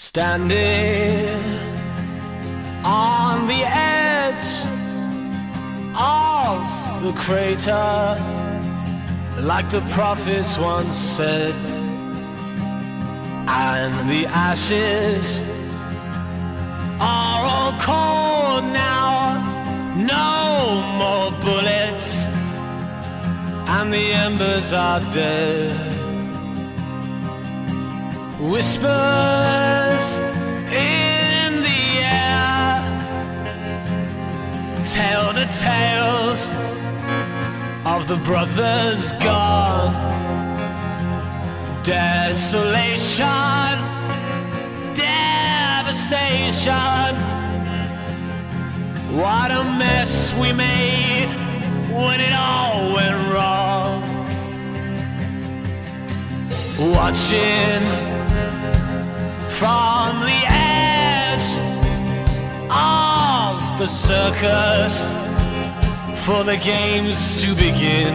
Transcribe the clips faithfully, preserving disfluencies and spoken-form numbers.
Standing on the edge of the crater, like the prophets once said, and the ashes are all cold now, no more bullets, and the embers are dead. Whispers in the air tell the tales of the brothers gone. Desolation, devastation, what a mess we made when it all went wrong. Watching from the edge of the circus for the games to begin.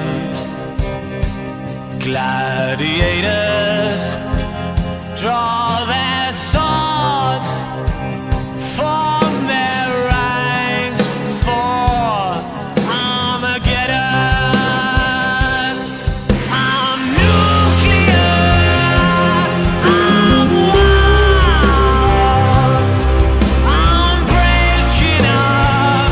Gladiators draw their swords, form their ranks for Armageddon. I'm nuclear, I'm wild, I'm breaking up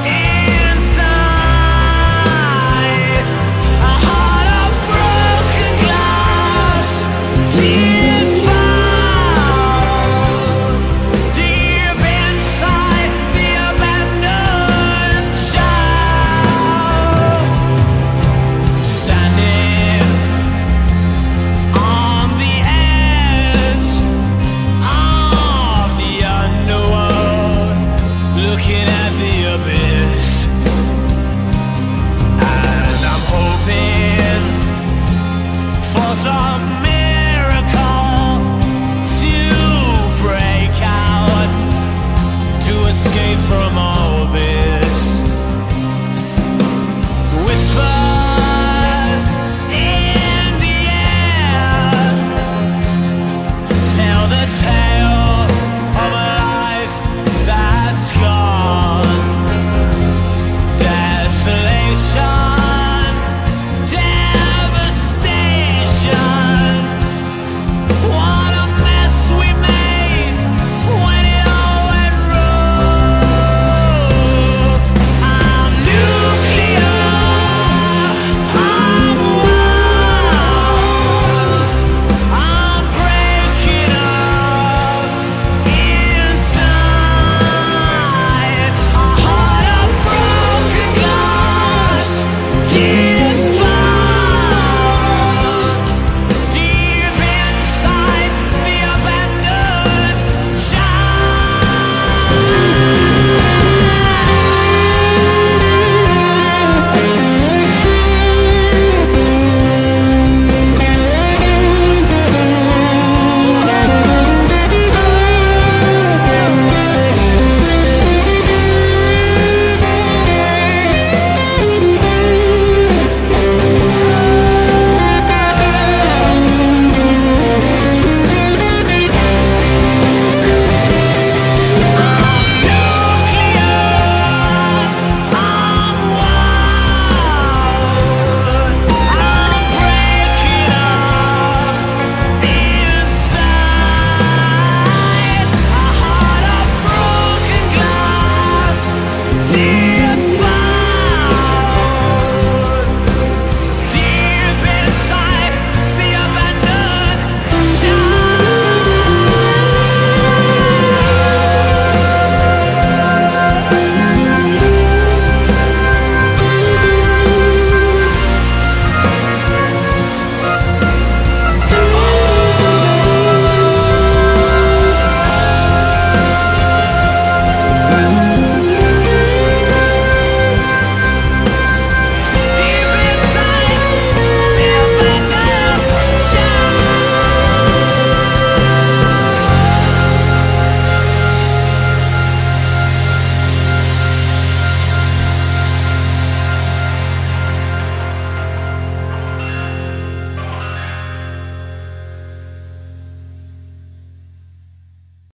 inside a heart of broken glass. Deep found, deep inside the abandoned child. Standing on the edge of the underworld, looking at the abyss, and I'm hoping for some miracle to break out, to escape from all this. Whispers in the air tell the tale